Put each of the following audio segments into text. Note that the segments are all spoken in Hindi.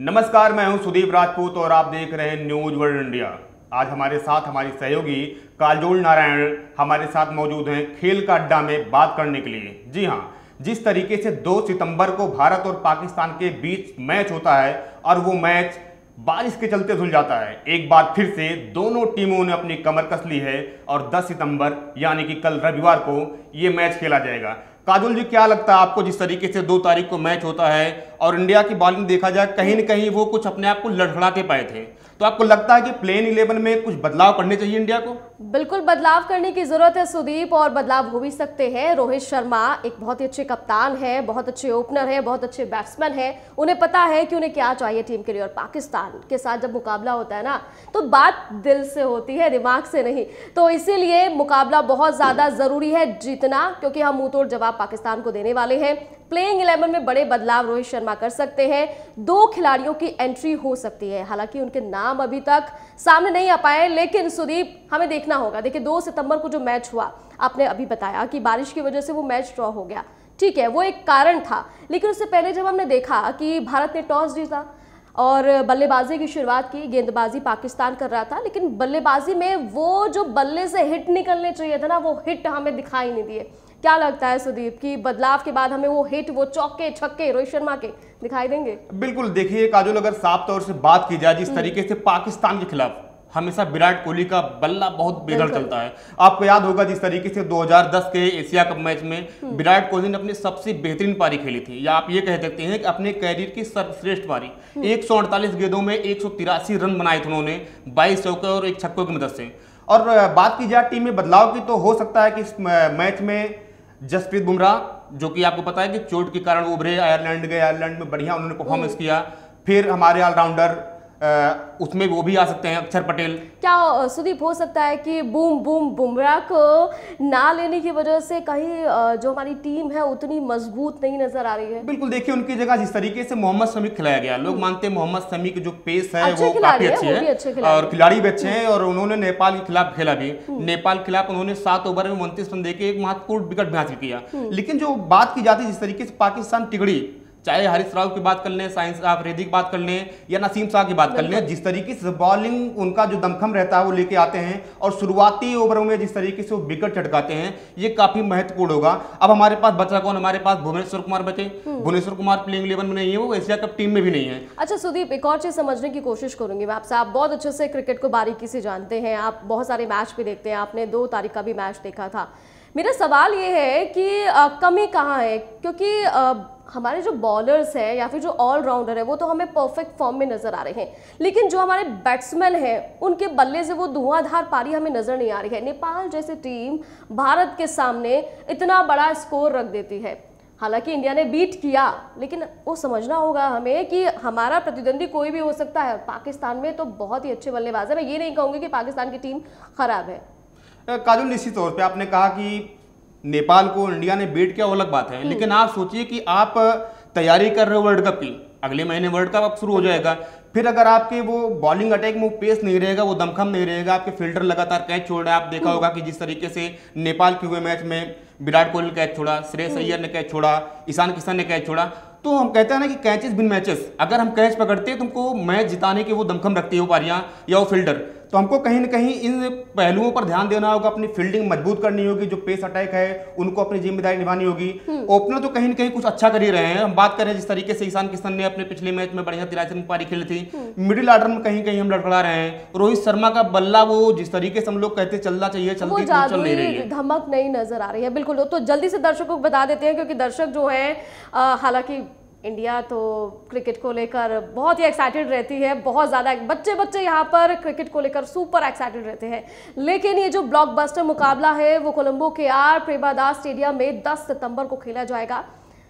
नमस्कार, मैं हूं सुदीप राजपूत और आप देख रहे हैं न्यूज वर्ल्ड इंडिया। आज हमारे साथ हमारी सहयोगी काजोल नारायण हमारे साथ मौजूद हैं खेल का अड्डा में बात करने के लिए। जी हां, जिस तरीके से 2 सितंबर को भारत और पाकिस्तान के बीच मैच होता है और वो मैच बारिश के चलते सुलझाता है, एक बार फिर से दोनों टीमों ने अपनी कमर कस ली है और 10 सितंबर यानी कि कल रविवार को ये मैच खेला जाएगा। काजोल जी, क्या लगता है आपको, जिस तरीके से 2 तारीख को मैच होता है और इंडिया की बॉलिंग देखा जाए कहीं न कहीं वो कुछ अपने आप को लड़खड़ाते पाए थे, तो आपको लगता है कि प्लेइंग 11 में कुछ बदलाव करने चाहिए इंडिया को? बिल्कुल बदलाव करने की जरूरत है सुदीप, और बदलाव हो भी सकते हैं। रोहित शर्मा एक बहुत ही अच्छे कप्तान है, बहुत अच्छे ओपनर है, बहुत अच्छे बैट्समैन है। उन्हें पता है कि उन्हें क्या चाहिए टीम के लिए, और पाकिस्तान के साथ जब मुकाबला होता है ना, तो बात दिल से होती है, दिमाग से नहीं। तो इसीलिए मुकाबला बहुत ज्यादा जरूरी है जीतना, क्योंकि हम मुंहतोड़ जवाब पाकिस्तान को देने वाले हैं। प्लेइंग 11 में बड़े बदलाव रोहित शर्मा कर सकते हैं। 2 खिलाड़ियों की एंट्री हो सकती है, हालांकि उनके नाम अभी तक सामने नहीं आ पाए, लेकिन सुदीप हमें देखना होगा। देखिए, 2 सितंबर को जो मैच हुआ, आपने अभी बताया कि बारिश की वजह से वो मैच ड्रॉ हो गया, ठीक है, वो एक कारण था। लेकिन उससे पहले जब हमने देखा कि भारत ने टॉस जीता और बल्लेबाजी की शुरुआत की, गेंदबाजी पाकिस्तान कर रहा था, लेकिन बल्लेबाजी में वो जो बल्ले से हिट निकलने चाहिए था ना, वो हिट हमें दिखाई नहीं दिए। क्या लगता है सुदीप कि बदलाव के बाद हमें वो हिट, वो चौके छक्के रोहित शर्मा के दिखाई देंगे? बिल्कुल, देखिए काजोल, अगर साफ तौर से बात की जाए, जिस तरीके से पाकिस्तान के खिलाफ हमेशा विराट कोहली का बल्ला बहुत बेहतर चलता है। आपको याद होगा जिस तरीके से 2010 के एशिया कप मैच में विराट कोहली ने अपनी सबसे बेहतरीन पारी खेली थी, या आप ये कह सकते हैं कि अपने कैरियर की सर्वश्रेष्ठ पारी। 148 गेंदों में 183 रन बनाए थे उन्होंने, 22 चौके और 1 छक्कों की मदद से। और बात की जाए टीम में बदलाव की, तो हो सकता है कि इस मैच में जसप्रीत बुमराह, जो कि आपको पता है कि चोट के कारण उभरे, आयरलैंड गए, आयरलैंड में बढ़िया उन्होंने परफॉर्मेंस किया। फिर हमारे ऑलराउंडर उसमें वो भी आ सकते हैं, अक्षर पटेल। क्या सुदीप हो सकता है कि बुमराह को ना लेने की वजह से कहीं जो हमारी टीम है उतनी मजबूत नहीं नजर आ रही है? बिल्कुल, देखिए उनकी जगह जिस तरीके से मोहम्मद शमी खिलाया गया, लोग मानते हैं मोहम्मद शमी की जो पेस है वो काफी अच्छी है और खिलाड़ी भी अच्छे हैं, और उन्होंने नेपाल के खिलाफ खेला भी। नेपाल के खिलाफ उन्होंने 7 ओवर में 29 रन देके एक महत्वपूर्ण विकेट भी हासिल किया। लेकिन जो बात की जाती है, जिस तरीके से पाकिस्तान टिगड़ी, चाहे हारिस राव की बात कर लें, साइंस अफरीदी की बात कर लें, या नसीम शाह की बात कर लें, जिस तरीके से बॉलिंग उनका जो दमखम रहता है वो लेके आते हैं, और शुरुआती ओवरों में जिस तरीके से वो विकेट चटकाते हैं, ये काफी महत्वपूर्ण होगा। अब हमारे पास बचा कौन? हमारे पास भुवनेश्वर कुमार बचे। भुवनेश्वर कुमार प्लेइंग 11 में नहीं है, वो एशिया कप टीम में भी नहीं है। अच्छा सुदीप, एक और चीज समझने की कोशिश करूंगी मैं आपसे। आप बहुत अच्छे से क्रिकेट को बारीकी से जानते हैं, आप बहुत सारे मैच भी देखते हैं, आपने 2 तारीख का भी मैच देखा था। मेरा सवाल ये है कि कमी कहाँ है? क्योंकि हमारे जो बॉलर्स हैं या फिर जो ऑलराउंडर है, वो तो हमें परफेक्ट फॉर्म में नजर आ रहे हैं, लेकिन जो हमारे बैट्समैन हैं उनके बल्ले से वो धुआंधार पारी हमें नजर नहीं आ रही है। नेपाल जैसी टीम भारत के सामने इतना बड़ा स्कोर रख देती है, हालांकि इंडिया ने बीट किया, लेकिन वो समझना होगा हमें कि हमारा प्रतिद्वंदी कोई भी हो सकता है। पाकिस्तान में तो बहुत ही अच्छे बल्लेबाज है, मैं ये नहीं कहूँगी कि पाकिस्तान की टीम खराब है। काजोल, निश्चित तौर पे आपने कहा कि नेपाल को इंडिया ने बीट किया, वो अलग बात है, लेकिन आप सोचिए कि आप तैयारी कर रहे हो वर्ल्ड कप की, अगले महीने वर्ल्ड कप अब शुरू हो जाएगा। फिर अगर आपके वो बॉलिंग अटैक में वो पेस नहीं रहेगा, वो दमखम नहीं रहेगा, आपके फील्डर लगातार कैच छोड़ रहे हैं। आप देखा होगा कि जिस तरीके से नेपाल के हुए मैच में विराट कोहली ने कैच छोड़ा, श्रेयस अय्यर ने कैच छोड़ा, ईशान किशन ने कैच छोड़ा, तो हम कहते हैं ना कि कैचेस बिन मैचेस, अगर हम कैच पकड़ते हैं तुमको मैच जिताने के वो दमखम रखती है वो पारियां या वो फील्डर, तो हमको कहीं ना कहीं इन पहलुओं पर ध्यान देना होगा। अपनी फील्डिंग मजबूत करनी होगी, जो पेस अटैक है उनको अपनी जिम्मेदारी निभानी होगी। ओपनर तो कहीं ना कहीं कुछ अच्छा कर ही रहे हैं। हम बात करें जिस तरीके से ईशान किशन ने अपने पिछले मैच में बढ़िया 83 रन पारी खेली थी, मिडिल ऑर्डर में कहीं कहीं हम लड़खड़ा रहे हैं। रोहित शर्मा का बल्ला वो जिस तरीके से हम लोग कहते चलना चाहिए, चल नहीं रही है, धमक नहीं नजर आ रही है। बिल्कुल, तो जल्दी से दर्शकों को बता देते हैं, क्योंकि दर्शक जो है, हालांकि इंडिया तो क्रिकेट को लेकर बहुत ही एक्साइटेड रहती है, बहुत ज़्यादा बच्चे यहाँ पर क्रिकेट को लेकर सुपर एक्साइटेड रहते हैं, लेकिन ये जो ब्लॉकबस्टर मुकाबला है वो कोलंबो के आर प्रेमदास स्टेडियम में 10 सितंबर को खेला जाएगा।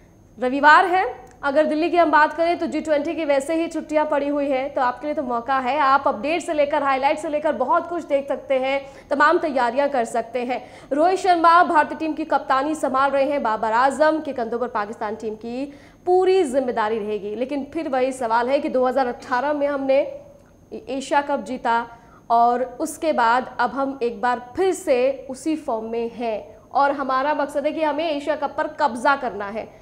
रविवार है। अगर दिल्ली की हम बात करें तो G20 की वैसे ही छुट्टियां पड़ी हुई है, तो आपके लिए तो मौका है, आप अपडेट से लेकर हाईलाइट से लेकर बहुत कुछ देख सकते हैं, तमाम तैयारियां कर सकते हैं। रोहित शर्मा भारतीय टीम की कप्तानी संभाल रहे हैं, बाबर आजम के कंधों पर पाकिस्तान टीम की पूरी जिम्मेदारी रहेगी। लेकिन फिर वही सवाल है कि 2018 में हमने एशिया कप जीता और उसके बाद अब हम एक बार फिर से उसी फॉर्म में हैं, और हमारा मकसद है कि हमें एशिया कप पर कब्जा करना है।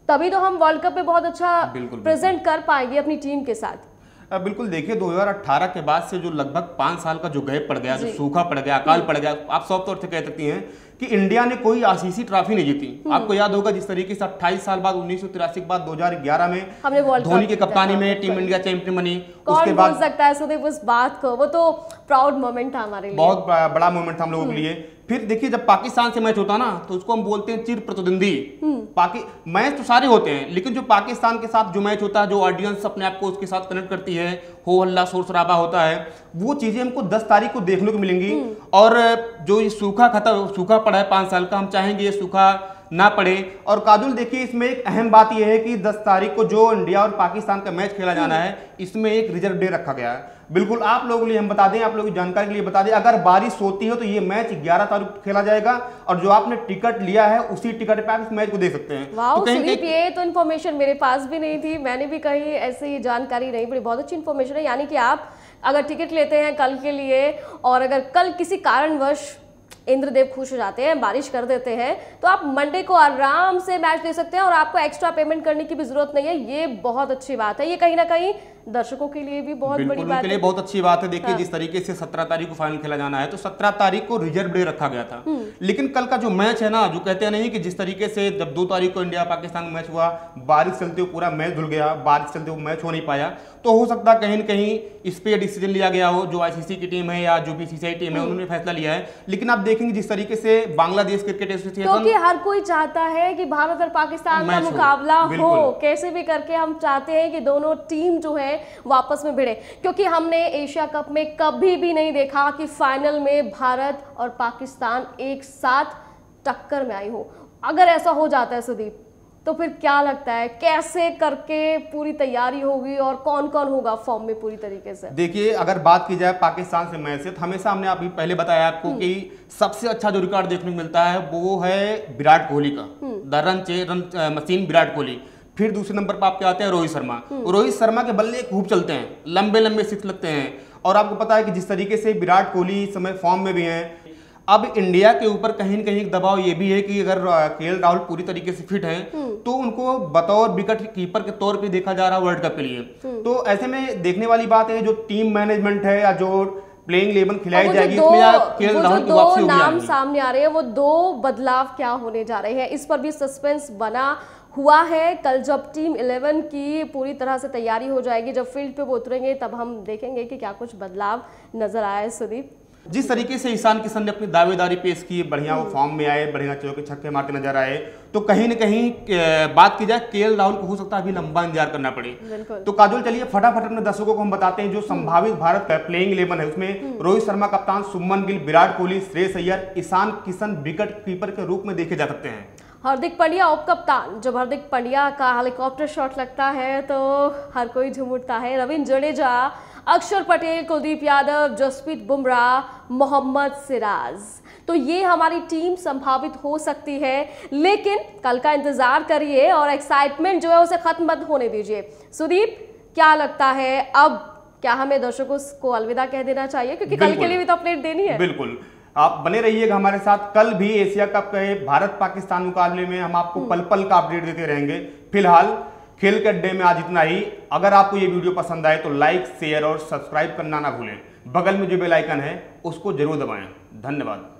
तभी तो हम वर्ल्ड कप पे बहुत अच्छा बिल्कुल, प्रेजेंट कर पाएंगे अपनी टीम के साथ। बिल्कुल देखिए 2018 के बाद से जो लगभग 5 साल का जो गैप पड़ गया, जो जी। सूखा पड़ गया, अकाल पड़ गया, आप साफ तौर से कह सकती हैं कि इंडिया ने कोई आईसीसी ट्रॉफी नहीं जीती। आपको याद होगा जिस तरीके से 28 साल बाद 1983 के बाद 2011 में हमने वर्ल्ड धोनी कप की कप्तानी जीता था, में टीम इंडिया चैंपियन बनी। कौन उसके भूल बाद सकता है सुदीप उस बात को, वो तो प्राउड मोमेंट था हमारे लिए। बहुत बड़ा मोमेंट था हम लोगों के लिए। फिर देखिए जब पाकिस्तान से मैच होता ना तो उसको हम बोलते हैं चिर प्रतिद्वंदी। मैच तो सारे होते हैं, लेकिन जो पाकिस्तान के साथ जो मैच होता है, जो ऑडियंस अपने आप को उसके साथ कनेक्ट करती है, हो हल्ला शोर शराबा होता है, वो चीजें हमको 10 तारीख को देखने को मिलेंगी। और जो ये सूखा पड़ा है 5 साल का, हम चाहेंगे ये सूखा ना पड़े। और काजुल देखिए इसमें एक अहम बात यह है कि 10 तारीख को जो इंडिया और पाकिस्तान का मैच खेला जाना है, इसमें एक रिजर्व डे रखा गया है। बिल्कुल आप लोगों के लिए हम बता दें, आप लोगों की जानकारी के लिए बता दें, अगर बारिश होती है तो ये मैच 11 तारीख को खेला जाएगा और जो आपने टिकट लिया है उसी टिकट पे आप इस मैच को देख सकते हैं। वाओ, तो सुदीप ये तो इन्फॉर्मेशन मेरे पास भी नहीं थी, मैंने भी कहीं ऐसी जानकारी नहीं पड़ी। बहुत अच्छी इन्फॉर्मेशन है। यानी कि आप अगर टिकट लेते हैं कल के लिए और अगर कल किसी कारणवश इंद्रदेव खुश हो जाते हैं, बारिश कर देते हैं, तो आप मंडे को आराम से मैच दे सकते हैं और आपको एक्स्ट्रा पेमेंट करने की भी जरूरत नहीं है। ये बहुत अच्छी बात है। ये कहीं ना कहीं दर्शकों के लिए भी बहुत बड़ी बात है। बहुत अच्छी बात है। देखिए जिस तरीके से 17 तारीख को फाइनल खेला जाना है, तो 17 तारीख को रिजर्व डे रखा गया था। लेकिन कल का जो मैच है ना, जो कहते नहीं कि जिस तरीके से जब 2 तारीख को इंडिया पाकिस्तान का मैच हुआ, बारिश चलते हुए पूरा मैच धुल गया, बारिश चलते हुए मैच हो नहीं पाया, तो हो सकता है कहीं न कहीं इस पे डिसीजन लिया गया हो, जो आईसीसी की टीम है या जो बीसीसीआई टीम है उन्होंने फैसला लिया है। लेकिन आप देखेंगे जिस तरीके से बांग्लादेश क्रिकेट एसोसिएशन, क्योंकि हर कोई चाहता है कि भारत और पाकिस्तान का मुकाबला हो, कैसे भी करके हम चाहते हैं कि दोनों टीम जो है वापस में भिड़े। क्योंकि हमने एशिया कप में कभी भी नहीं देखा कि फाइनल में भारत और पाकिस्तान एक साथ टक्कर में आई हो। अगर ऐसा हो जाता है सुदीप, तो फिर क्या लगता है कैसे करके पूरी तैयारी होगी और कौन कौन होगा फॉर्म में पूरी तरीके से? देखिए अगर बात की जाए पाकिस्तान से मैच से, तो हमेशा हमने अभी पहले बताया आपको कि सबसे अच्छा जो रिकॉर्ड देखने को मिलता है वो है विराट कोहली का, the run machine Virat Kohli. फिर दूसरे नंबर पर आपके आते हैं रोहित शर्मा। रोहित शर्मा के बल्ले खूब चलते हैं, लंबे लंबे सिक्स लगते हैं। और आपको पता है कि जिस तरीके से विराट कोहली इस समय फॉर्म में भी हैं, अब इंडिया के ऊपर कहीं न कहीं एक दबाव ये भी है कि अगर केएल राहुल पूरी तरीके से फिट हैं तो उनको बतौर विकेट कीपर के तौर पे देखा जा रहा है वर्ल्ड कप के लिए। तो ऐसे में देखने वाली बात है जो टीम मैनेजमेंट है या जो प्लेइंग 11 खिलाई जाएगी, इसमें केएल राहुल की वापसी होगी। नाम सामने आ रहे हैं, वो 2 बदलाव क्या होने जा रहे हैं, इस पर भी सस्पेंस बना हुआ है। कल जब टीम 11 की पूरी तरह से तैयारी हो जाएगी, जब फील्ड पे वो उतरेंगे, तब हम देखेंगे कि क्या कुछ बदलाव नजर आया है। सुदीप जिस तरीके से ईशान किशन ने अपनी दावेदारी पेश की, बढ़िया वो फॉर्म में आए, बढ़िया चौके छक्के मारते नजर आए, तो कहीं न कहीं बात की जाए केएल राहुल को हो सकता है अभी लंबा इंतजार करना पड़े। तो काजोल चलिए फटाफट अपने दर्शकों को हम बताते हैं जो संभावित भारत का प्लेइंग 11 है। उसमें रोहित शर्मा कप्तान, शुभमन गिल, विराट कोहली, श्रेयस अय्यर, ईशान किशन विकेट कीपर के रूप में देखे जा सकते हैं। हार्दिक पांड्या उप कप्तान। जब हार्दिक पांड्या का हेलीकॉप्टर शॉट लगता है तो हर कोई झूम उठता है। रविंद्र जडेजा, अक्षर पटेल, कुलदीप यादव, जसप्रीत बुमराह, मोहम्मद सिराज, तो ये हमारी टीम संभावित हो सकती है। लेकिन कल का इंतजार करिए और एक्साइटमेंट जो है उसे खत्म मत होने दीजिए। सुदीप क्या लगता है, अब क्या हमें दर्शकों को अलविदा कह देना चाहिए, क्योंकि कल के लिए भी तो अपडेट देनी है। बिल्कुल, आप बने रहिएगा हमारे साथ। कल भी एशिया कप के भारत पाकिस्तान मुकाबले में हम आपको पल पल का अपडेट देते रहेंगे। फिलहाल खेल के अड्डे में आज इतना ही। अगर आपको ये वीडियो पसंद आए तो लाइक, शेयर और सब्सक्राइब करना ना भूलें। बगल में जो बेल आइकन है उसको जरूर दबाएं। धन्यवाद।